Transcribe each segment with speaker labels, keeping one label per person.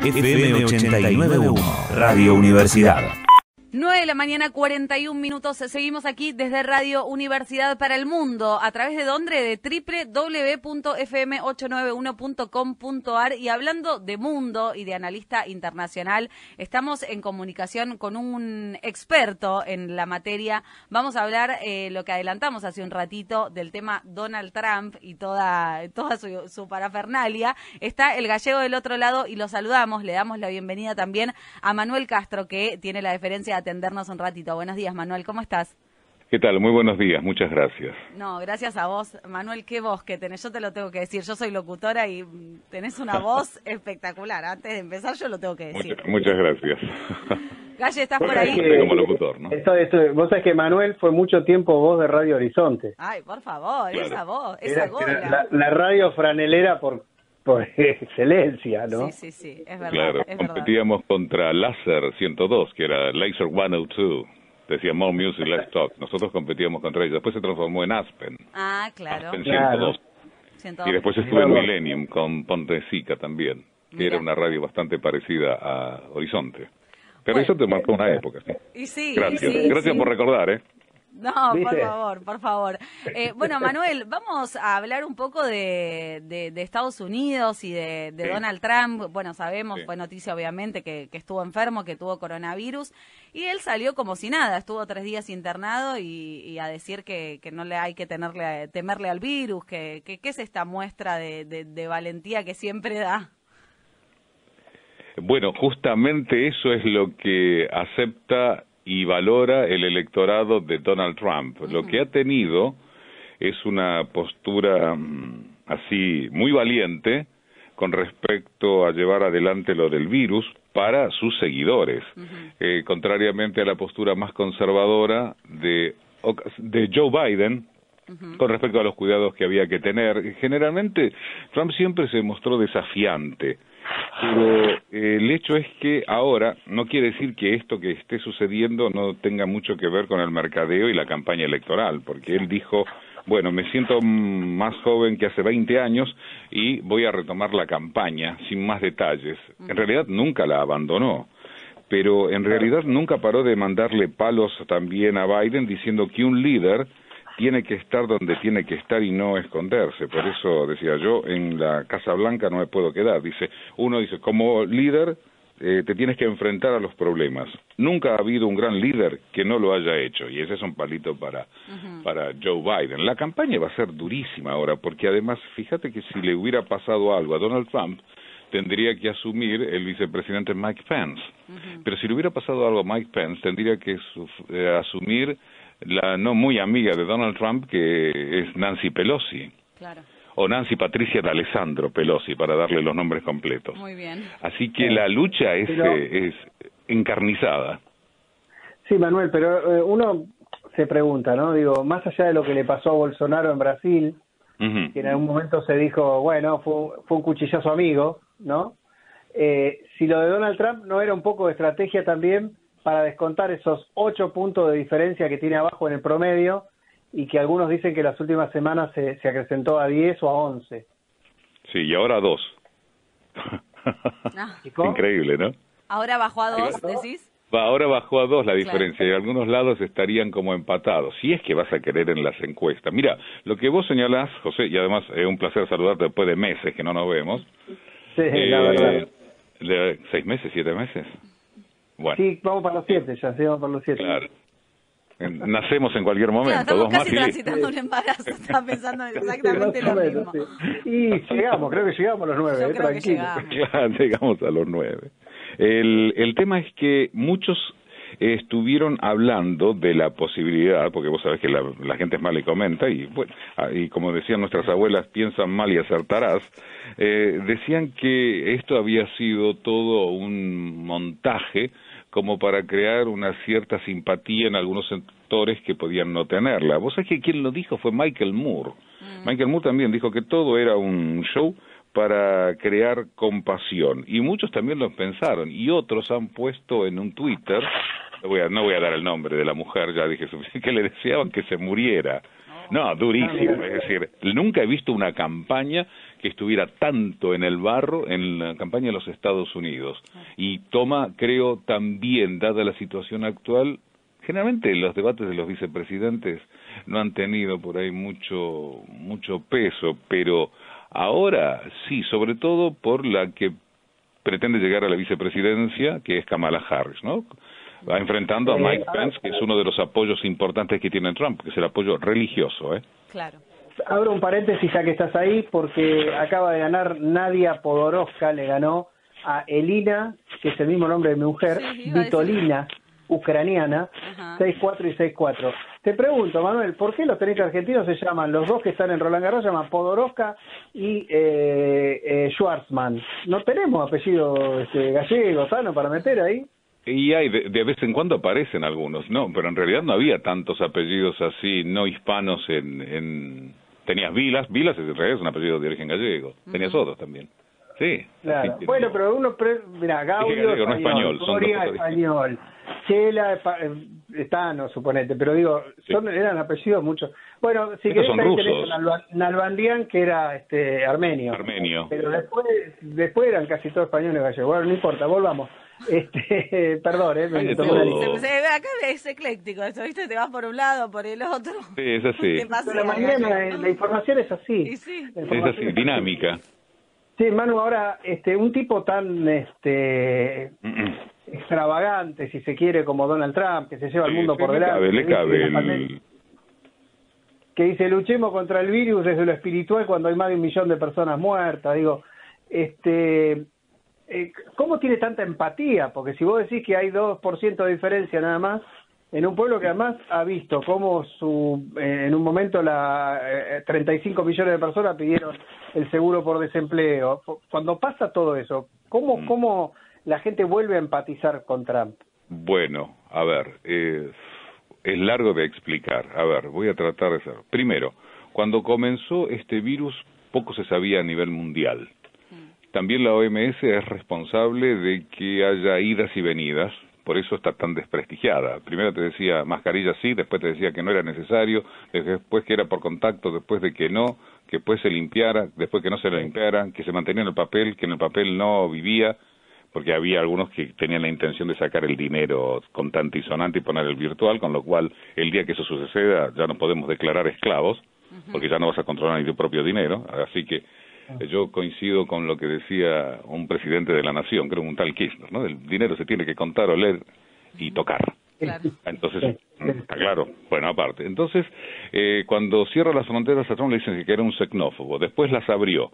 Speaker 1: FM 89.1, Radio Universidad.
Speaker 2: 9 de la mañana, 41 minutos. Seguimos aquí desde Radio Universidad para el Mundo. ¿A través de dónde? De www.fm891.com.ar. Y hablando de mundo y de analista internacional, estamos en comunicación con un experto en la materia. Vamos a hablar lo que adelantamos hace un ratito del tema Donald Trump y toda su parafernalia. Está el gallego del otro lado y lo saludamos. Le damos la bienvenida también a Manuel Castro, que tiene la deferencia de atendernos un ratito. Buenos días, Manuel, ¿cómo estás?
Speaker 3: ¿Qué tal? Muy buenos días, muchas gracias.
Speaker 2: No, gracias a vos, Manuel, qué voz que tenés, yo te lo tengo que decir, yo soy locutora y tenés una voz espectacular, antes de empezar yo lo tengo que decir.
Speaker 3: Muchas gracias.
Speaker 2: Galle, ¿estás por ahí?
Speaker 3: Como locutor, ¿no?
Speaker 4: Vos sabés que Manuel fue mucho tiempo voz de Radio Horizonte.
Speaker 2: Ay, por favor, claro. Esa voz,
Speaker 4: esa gola. La radio franelera por excelencia, ¿no?
Speaker 2: Sí, es verdad.
Speaker 3: Claro, competíamos contra Láser 102, que era Laser 102. Decía More Music, Let's Talk. Nosotros competíamos contra ellos. Después se transformó en Aspen.
Speaker 2: Ah, claro.
Speaker 3: Aspen 102. Y después estuve en Millennium con Pontesica también, que era una radio bastante parecida a Horizonte. Pero eso te marcó una época, ¿sí?
Speaker 2: Y sí.
Speaker 3: Gracias por recordar, ¿eh?
Speaker 2: No, por favor. Bueno, Manuel, vamos a hablar un poco de Estados Unidos y de Donald Trump. Bueno, sabemos, fue noticia obviamente que estuvo enfermo, que tuvo coronavirus, y él salió como si nada, estuvo 3 días internado y a decir que no le hay que temerle al virus, que es esta muestra de valentía que siempre da.
Speaker 3: Bueno, justamente eso es lo que acepta y valora el electorado de Donald Trump. Lo que ha tenido es una postura así muy valiente con respecto a llevar adelante lo del virus para sus seguidores, contrariamente a la postura más conservadora de Joe Biden con respecto a los cuidados que había que tener. Generalmente Trump siempre se mostró desafiante, pero el hecho es que ahora no quiere decir que esto que esté sucediendo no tenga mucho que ver con el mercadeo y la campaña electoral, porque él dijo, bueno, me siento más joven que hace 20 años y voy a retomar la campaña sin más detalles. En realidad nunca la abandonó, pero en realidad nunca paró de mandarle palos también a Biden diciendo que un líder tiene que estar donde tiene que estar y no esconderse. Por eso decía yo, en la Casa Blanca no me puedo quedar. Uno dice, como líder te tienes que enfrentar a los problemas. Nunca ha habido un gran líder que no lo haya hecho, y ese es un palito para Joe Biden. La campaña va a ser durísima ahora, porque además, fíjate que si le hubiera pasado algo a Donald Trump, tendría que asumir el vicepresidente Mike Pence. Pero si le hubiera pasado algo a Mike Pence, tendría que asumir la no muy amiga de Donald Trump, que es Nancy Pelosi.
Speaker 2: Claro.
Speaker 3: O Nancy Patricia D'Alessandro Pelosi, para darle los nombres completos.
Speaker 2: Muy bien.
Speaker 3: Así que la lucha es encarnizada.
Speaker 4: Sí, Manuel, pero uno se pregunta, ¿no? Digo, más allá de lo que le pasó a Bolsonaro en Brasil, que en algún momento se dijo, bueno, fue un cuchillazo amigo, ¿no? Si lo de Donald Trump no era un poco de estrategia también para descontar esos 8 puntos de diferencia que tiene abajo en el promedio, y que algunos dicen que las últimas semanas se acrecentó a 10 o a 11.
Speaker 3: Sí, y ahora a 2. Increíble, ¿no?
Speaker 2: Ahora bajó a 2, ¿decís?
Speaker 3: Ahora bajó a 2 la diferencia, y algunos lados estarían como empatados, si es que vas a querer en las encuestas. Mira, lo que vos señalás, José, y además es un placer saludarte después de meses que no nos vemos.
Speaker 4: Sí, la verdad.
Speaker 3: 6 meses, 7 meses. Bueno.
Speaker 4: Sí, vamos para los 7 ya, sí, vamos para los 7.
Speaker 3: Claro. Nacemos en cualquier momento.
Speaker 2: Claro, estamos
Speaker 3: dos
Speaker 2: casi
Speaker 3: más
Speaker 2: transitando un embarazo, estaba pensando exactamente lo mismo.
Speaker 4: Sí. Y creo que llegamos a los 9, tranquilo.
Speaker 3: Claro, llegamos a los 9. El tema es que muchos estuvieron hablando de la posibilidad, porque vos sabés que la gente es mala y comenta, y bueno, y como decían nuestras abuelas, piensan mal y acertarás, decían que esto había sido todo un montaje como para crear una cierta simpatía en algunos sectores que podían no tenerla. Vos sabés que quien lo dijo fue Michael Moore. Michael Moore también dijo que todo era un show para crear compasión, y muchos también lo pensaron, y otros han puesto en un Twitter, no voy a dar el nombre de la mujer, ya dije, que le deseaban que se muriera. No, durísimo. Es decir, nunca he visto una campaña que estuviera tanto en el barro en la campaña de los Estados Unidos. Y toma, creo, también, dada la situación actual, generalmente los debates de los vicepresidentes no han tenido por ahí mucho peso, pero ahora sí, sobre todo por la que pretende llegar a la vicepresidencia, que es Kamala Harris, ¿no? Va enfrentando a Mike Pence, que es uno de los apoyos importantes que tiene Trump, que es el apoyo religioso, ¿eh?
Speaker 2: Claro.
Speaker 4: Abro un paréntesis ya que estás ahí, porque acaba de ganar Nadia Podoroska, le ganó a Elina, que es el mismo nombre de mi mujer,
Speaker 2: Sí,
Speaker 4: Vitolina, ucraniana, 6-4 y 6-4. Te pregunto, Manuel, ¿por qué los tenistas argentinos se llaman, los dos que están en Roland Garros, se llaman Podoroska y Schwartzman? ¿No tenemos apellido gallego, sano para meter ahí?
Speaker 3: Y hay, de vez en cuando aparecen algunos, no, pero en realidad no había tantos apellidos así, no hispanos Tenías Vilas en realidad es un apellido de origen gallego, tenías otros también. Sí.
Speaker 4: Claro. Bueno, pero uno, mira, Gaudio
Speaker 3: no español,
Speaker 4: Coria español, Chela no suponete, pero digo, eran apellidos muchos. Bueno, si querés
Speaker 3: son
Speaker 4: ahí
Speaker 3: rusos.
Speaker 4: tenés Nalbandian, que era armenio. Pero después eran casi todos españoles gallegos. Bueno, no importa, volvamos. Perdón, me tomé una lista.
Speaker 2: Acá es ecléctico esto, ¿viste? Te vas por un lado, por el otro.
Speaker 3: Sí, es así.
Speaker 4: La mañana la información es así.
Speaker 2: Sí.
Speaker 3: Es así, dinámica.
Speaker 4: Sí, Manu, ahora, un tipo tan extravagante, si se quiere, como Donald Trump, que se lleva el mundo por delante.
Speaker 3: Le cabe
Speaker 4: que dice, luchemos contra el virus desde lo espiritual cuando hay más de 1 millón de personas muertas. Digo, ¿cómo tiene tanta empatía? Porque si vos decís que hay 2% de diferencia nada más, en un pueblo que además ha visto cómo en un momento 35 millones de personas pidieron el seguro por desempleo. Cuando pasa todo eso, ¿cómo la gente vuelve a empatizar con Trump?
Speaker 3: Bueno, a ver, es largo de explicar. A ver, voy a tratar de hacer. Primero, cuando comenzó este virus, poco se sabía a nivel mundial. También la OMS es responsable de que haya idas y venidas, por eso está tan desprestigiada. Primero te decía mascarilla sí, después te decía que no era necesario, después que era por contacto, después de que no, que después se limpiara, después que no se limpiara, que se mantenía en el papel, que en el papel no vivía, porque había algunos que tenían la intención de sacar el dinero contante y sonante y poner el virtual, con lo cual el día que eso suceda ya no podemos declarar esclavos, porque ya no vas a controlar ni tu propio dinero, así que yo coincido con lo que decía un presidente de la nación, creo un tal Kirchner, ¿no? El dinero se tiene que contar, oler y tocar.
Speaker 2: Claro.
Speaker 3: Entonces, está claro. Bueno, aparte. Entonces, cuando cierra las fronteras a Trump le dicen que era un xenófobo, después las abrió.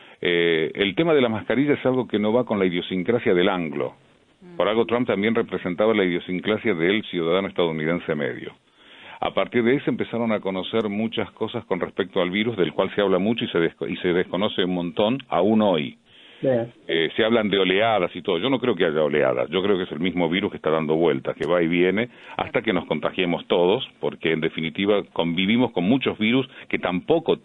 Speaker 3: El tema de la mascarilla es algo que no va con la idiosincrasia del anglo. Por algo Trump también representaba la idiosincrasia del ciudadano estadounidense medio. A partir de ahí se empezaron a conocer muchas cosas con respecto al virus, del cual se habla mucho y se desconoce un montón, aún hoy. Se hablan de oleadas y todo. Yo no creo que haya oleadas. Yo creo que es el mismo virus que está dando vueltas, que va y viene, hasta que nos contagiemos todos, porque en definitiva convivimos con muchos virus que tampoco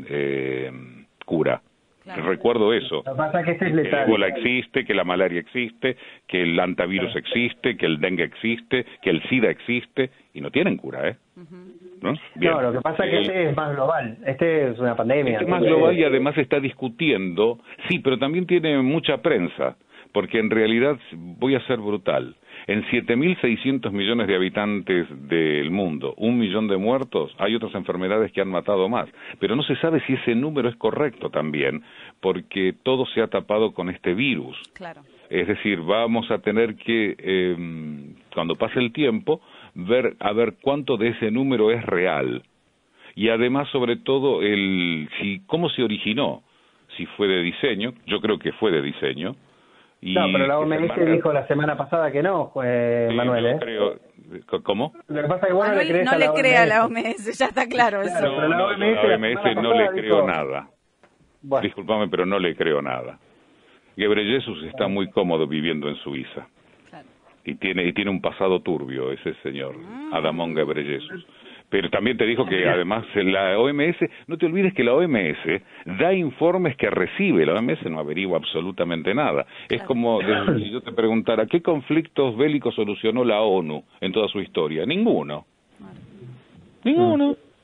Speaker 3: tienen cura. Claro. Recuerdo eso.
Speaker 4: Lo que pasa es que es letal.
Speaker 3: Que el ébola existe, que la malaria existe, que el antivirus existe, que el dengue existe, que el SIDA existe, y no tienen cura, ¿no? Bien.
Speaker 4: No, lo que pasa es que este es más global. Este es una pandemia.
Speaker 3: Este es más global y además está discutiendo, sí, pero también tiene mucha prensa, porque en realidad, voy a ser brutal, en 7.600 millones de habitantes del mundo, 1 millón de muertos, hay otras enfermedades que han matado más, pero no se sabe si ese número es correcto también, porque todo se ha tapado con este virus.
Speaker 2: Claro.
Speaker 3: Es decir, vamos a tener que, cuando pase el tiempo, ver cuánto de ese número es real. Y además, sobre todo, cómo se originó, si fue de diseño, yo creo que fue de diseño.
Speaker 4: No, pero la OMS dijo la semana pasada que no, Manuel,
Speaker 3: no creo. ¿Cómo?
Speaker 4: Lo que pasa es que vos
Speaker 2: no le crea a la OMS, ya está claro eso.
Speaker 3: No, la OMS no le creo nada. Bueno. Discúlpame, pero no le creo nada. Ghebreyesus está muy cómodo viviendo en Suiza. Claro. Y tiene un pasado turbio ese señor, Adamón Ghebreyesus. Pero también te dijo que además la OMS, no te olvides que la OMS da informes que recibe, la OMS no averigua absolutamente nada. Es como si yo te preguntara, ¿qué conflictos bélicos solucionó la ONU en toda su historia? Ninguno. Ninguno.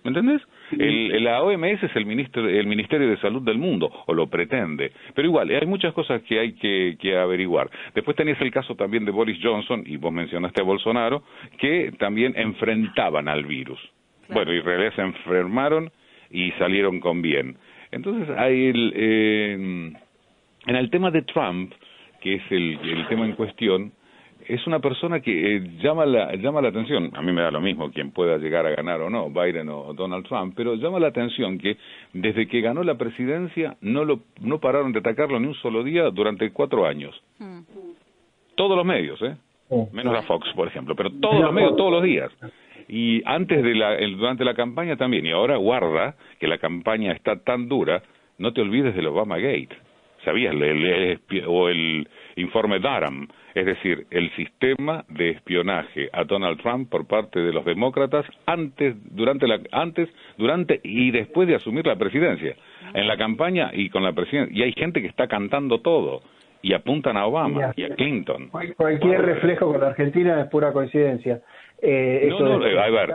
Speaker 3: ¿Me entendés? La OMS es el Ministerio de Salud del mundo, o lo pretende. Pero igual, hay muchas cosas que hay que averiguar. Después tenías el caso también de Boris Johnson, y vos mencionaste a Bolsonaro, que también enfrentaban al virus. Claro. Bueno, y en realidad se enfermaron y salieron con bien. Entonces, hay en el tema de Trump, que es el tema en cuestión, es una persona que llama la atención. A mí me da lo mismo quien pueda llegar a ganar o no, Biden o Donald Trump, pero llama la atención que desde que ganó la presidencia no pararon de atacarlo ni un solo día durante 4 años. Todos los medios, menos la Fox, por ejemplo, pero todos los medios, todos los días. Y antes durante la campaña también, y ahora guarda que la campaña está tan dura, no te olvides del Obamagate. ¿Sabías? El informe Durham, es decir, el sistema de espionaje a Donald Trump por parte de los demócratas antes, durante y después de asumir la presidencia. En la campaña y con la presidencia, y hay gente que está cantando todo, y apuntan a Obama y a Clinton.
Speaker 4: Cualquier reflejo con la Argentina es pura coincidencia.
Speaker 3: A ver,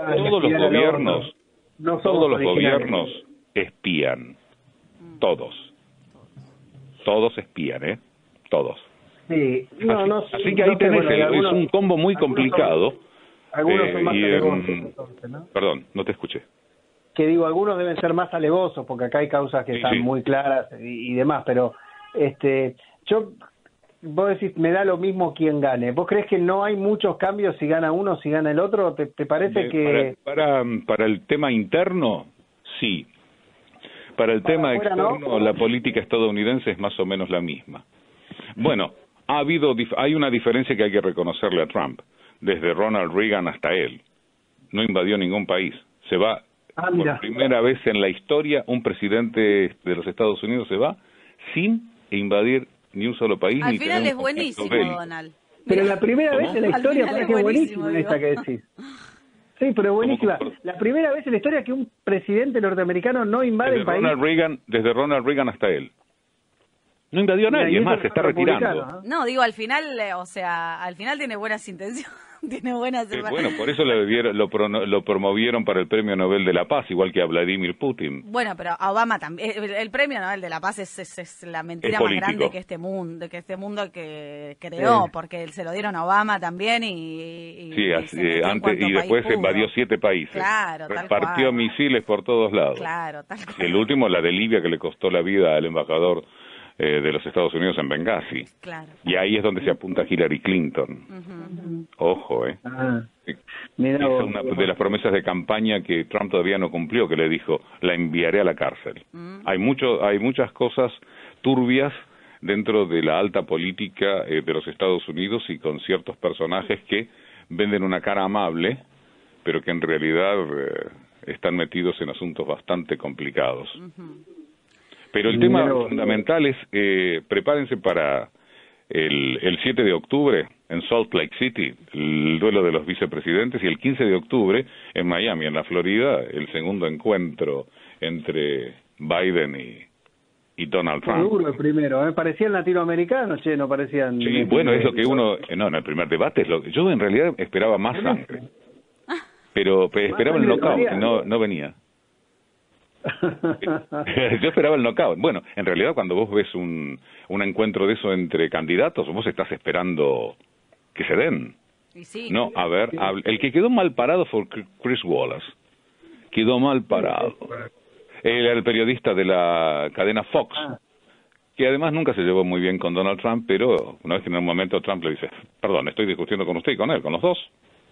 Speaker 3: todos los gobiernos espían, todos espían, todos.
Speaker 4: Sí,
Speaker 3: así que ahí tenés, es un combo muy complicado.
Speaker 4: Algunos son más alevosos, entonces, ¿no?
Speaker 3: Perdón, no te escuché.
Speaker 4: Que digo, algunos deben ser más alevosos, porque acá hay causas que están muy claras y demás, pero vos decís, me da lo mismo quién gane. ¿Vos crees que no hay muchos cambios si gana uno, si gana el otro? ¿Te parece que...?
Speaker 3: Para el tema interno, sí. Para el tema externo, ¿no? La política estadounidense es más o menos la misma. Bueno, hay una diferencia que hay que reconocerle a Trump. Desde Ronald Reagan hasta él. No invadió ningún país. Se va, por primera vez en la historia, un presidente de los Estados Unidos se va sin invadir ni un solo país.
Speaker 2: Al final es buenísimo, Donald.
Speaker 4: Pero la primera vez en la historia, parece que es buenísimo esta que decís. Sí, pero buenísima. La primera vez en la historia que un presidente norteamericano no invade el país.
Speaker 3: Desde Ronald Reagan hasta él. No invadió a nadie, es más, se está retirando.
Speaker 2: No, digo, al final, al final tiene buenas intenciones. Tiene buenas...
Speaker 3: bueno, por eso lo promovieron para el Premio Nobel de la Paz, igual que a Vladimir Putin.
Speaker 2: Bueno, pero a Obama también. El Premio Nobel de la Paz es la mentira más grande que este mundo que creó, porque se lo dieron a Obama también y
Speaker 3: después invadió 7 países.
Speaker 2: Claro,
Speaker 3: repartió misiles por todos lados.
Speaker 2: Claro, tal cual.
Speaker 3: El último, la de Libia, que le costó la vida al embajador de los Estados Unidos en Benghazi.
Speaker 2: Claro.
Speaker 3: Y ahí es donde se apunta Hillary Clinton. Ojo, es una de las promesas de campaña que Trump todavía no cumplió, que le dijo, la enviaré a la cárcel. Hay muchas cosas turbias dentro de la alta política de los Estados Unidos y con ciertos personajes que venden una cara amable, pero que en realidad están metidos en asuntos bastante complicados. Pero el tema fundamental es, prepárense para el 7 de octubre en Salt Lake City, el duelo de los vicepresidentes, y el 15 de octubre en Miami, en la Florida, el segundo encuentro entre Biden y Donald Trump.
Speaker 4: Seguro el primero, parecían latinoamericanos, no parecían...
Speaker 3: Sí, bueno, es lo que en el primer debate, yo en realidad esperaba más sangre, pero esperaba el knockout, no venía. Yo esperaba el knockout. Bueno, en realidad cuando vos ves un encuentro de eso entre candidatos, vos estás esperando que se den. No, a ver, el que quedó mal parado fue Chris Wallace. Quedó mal parado. Él era el periodista de la cadena Fox, que además nunca se llevó muy bien con Donald Trump, pero una vez que en un momento Trump le dice, perdón, estoy discutiendo con usted y con él, con los dos.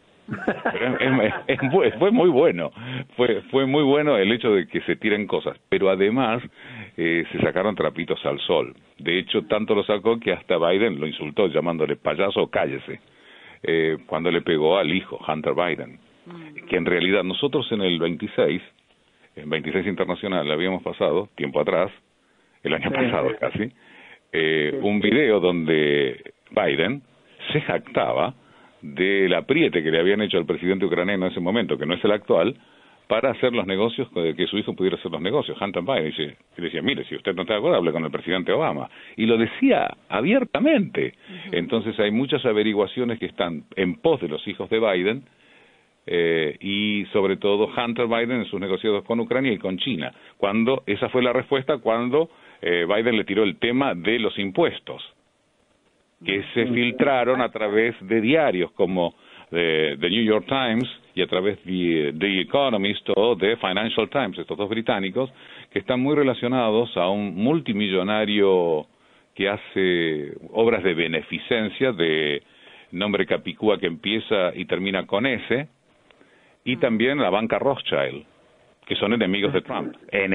Speaker 3: Fue muy bueno, fue muy bueno el hecho de que se tiren cosas, pero además se sacaron trapitos al sol. De hecho, tanto lo sacó que hasta Biden lo insultó llamándole payaso, cállese, cuando le pegó al hijo, Hunter Biden, que en realidad nosotros en el 26 Internacional habíamos pasado, tiempo atrás, el año pasado casi, un video donde Biden se jactaba del apriete que le habían hecho al presidente ucraniano en ese momento, que no es el actual, para hacer los negocios, que su hijo pudiera hacer los negocios. Hunter Biden le decía, mire, si usted no está de acuerdo, hable con el presidente Obama. Y lo decía abiertamente. Entonces hay muchas averiguaciones que están en pos de los hijos de Biden, y sobre todo Hunter Biden en sus negociados con Ucrania y con China. Esa fue la respuesta cuando Biden le tiró el tema de los impuestos, que se filtraron a través de diarios como The New York Times y a través de The Economist o de Financial Times, estos dos británicos, que están muy relacionados a un multimillonario que hace obras de beneficencia de nombre capicúa que empieza y termina con S, y también la banca Rothschild, que son enemigos de Trump,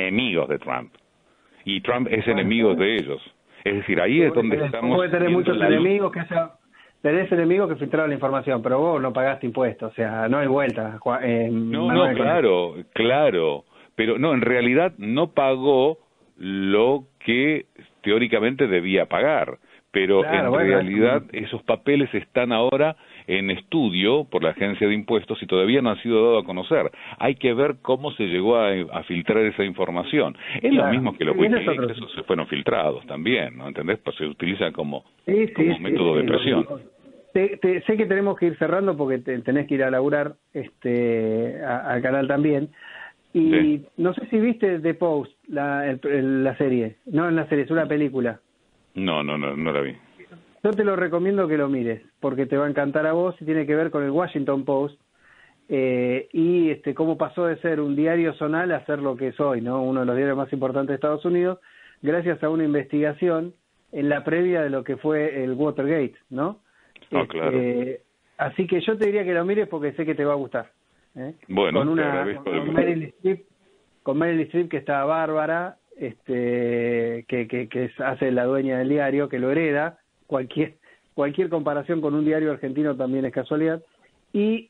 Speaker 3: y Trump es enemigo de ellos. Es decir, ahí es donde estamos...
Speaker 4: Puede tener muchos enemigos tenés enemigos que filtraron la información, pero vos no pagaste impuestos, o sea, no hay vuelta.
Speaker 3: Claro, pero no, en realidad no pagó lo que teóricamente debía pagar, pero realidad esos papeles están ahora en estudio por la agencia de impuestos y todavía no han sido dados a conocer. Hay que ver cómo se llegó a filtrar esa información. Es lo mismo que los Wikileaks, esos se fueron filtrados también, ¿no? ¿Entendés? Pues se utiliza como método de presión.
Speaker 4: Sé que tenemos que ir cerrando porque tenés que ir a laburar al canal también. Y no sé si viste The Post, la serie. No, en la serie, es una película.
Speaker 3: No la vi.
Speaker 4: Yo te lo recomiendo que lo mires, porque te va a encantar a vos y tiene que ver con el Washington Post y cómo pasó de ser un diario zonal a ser lo que es hoy, ¿no? Uno de los diarios más importantes de Estados Unidos, gracias a una investigación en la previa de lo que fue el Watergate, ¿no?
Speaker 3: Claro.
Speaker 4: Así que yo te diría que lo mires porque sé que te va a gustar.
Speaker 3: Bueno,
Speaker 4: con Meryl Streep, que está bárbara, que hace la dueña del diario, que lo hereda. Cualquier comparación con un diario argentino también es casualidad. Y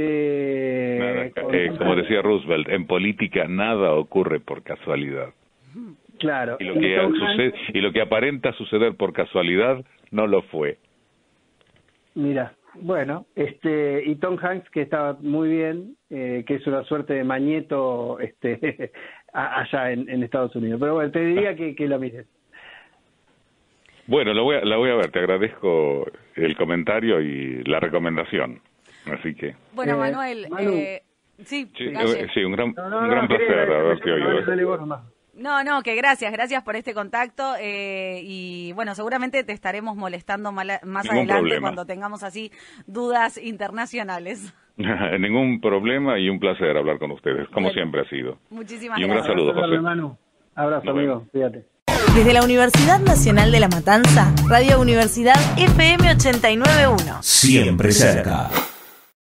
Speaker 3: como decía Roosevelt, en política nada ocurre por casualidad.
Speaker 4: Claro.
Speaker 3: Y lo que aparenta suceder por casualidad no lo fue.
Speaker 4: Mira, bueno, y Tom Hanks, que estaba muy bien, que es una suerte de Magneto allá en Estados Unidos. Pero bueno, te diría que lo mires.
Speaker 3: Bueno, la voy a ver, te agradezco el comentario y la recomendación. Así que...
Speaker 2: Bueno, Manuel, sí,
Speaker 3: un gran placer haberte oído.
Speaker 2: No, que gracias por este contacto y bueno, seguramente te estaremos molestando más adelante cuando tengamos así dudas internacionales.
Speaker 3: Ningún problema y un placer hablar con ustedes, como siempre ha sido.
Speaker 2: Muchísimas
Speaker 3: gracias. Y un
Speaker 2: gran
Speaker 3: saludo, José.
Speaker 4: Abrazo, amigo, fíjate.
Speaker 5: Desde la Universidad Nacional de La Matanza, Radio Universidad FM 89.1.
Speaker 1: Siempre cerca.